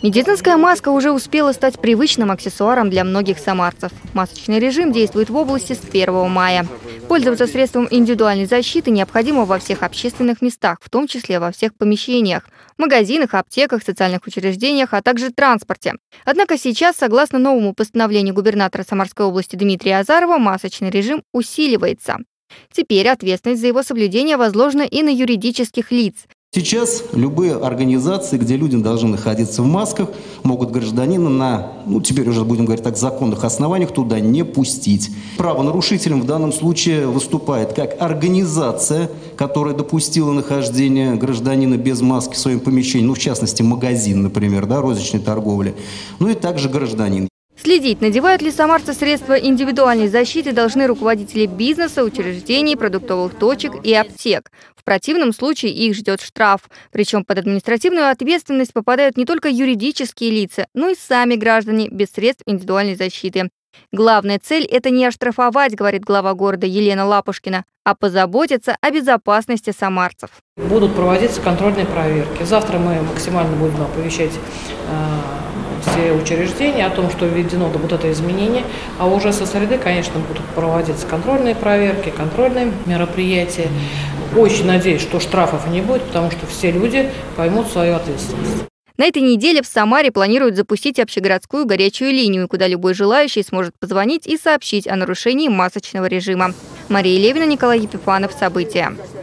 Медицинская маска уже успела стать привычным аксессуаром для многих самарцев. Масочный режим действует в области с 1 мая. Пользоваться средством индивидуальной защиты необходимо во всех общественных местах, в том числе во всех помещениях, магазинах, аптеках, социальных учреждениях, а также транспорте. Однако сейчас, согласно новому постановлению губернатора Самарской области Дмитрия Азарова, масочный режим усиливается. Теперь ответственность за его соблюдение возложена и на юридических лиц. Сейчас любые организации, где люди должны находиться в масках, могут гражданина на, теперь уже будем говорить так, законных основаниях туда не пустить. Правонарушителем в данном случае выступает как организация, которая допустила нахождение гражданина без маски в своем помещении, в частности магазин, например, розничной торговли, и также гражданин. Следить, надевают ли самарцы средства индивидуальной защиты, должны руководители бизнеса, учреждений, продуктовых точек и аптек. В противном случае их ждет штраф. Причем под административную ответственность попадают не только юридические лица, но и сами граждане без средств индивидуальной защиты. Главная цель – это не оштрафовать, говорит глава города Елена Лапушкина, а позаботиться о безопасности самарцев. Будут проводиться контрольные проверки. Завтра мы максимально будем оповещать все учреждения о том, что введено вот это изменение, а уже со среды, конечно, будут проводиться контрольные проверки, контрольные мероприятия. Очень надеюсь, что штрафов не будет, потому что все люди поймут свою ответственность. На этой неделе в Самаре планируют запустить общегородскую горячую линию, куда любой желающий сможет позвонить и сообщить о нарушении масочного режима. Мария Левина, Николай Епифанов. События.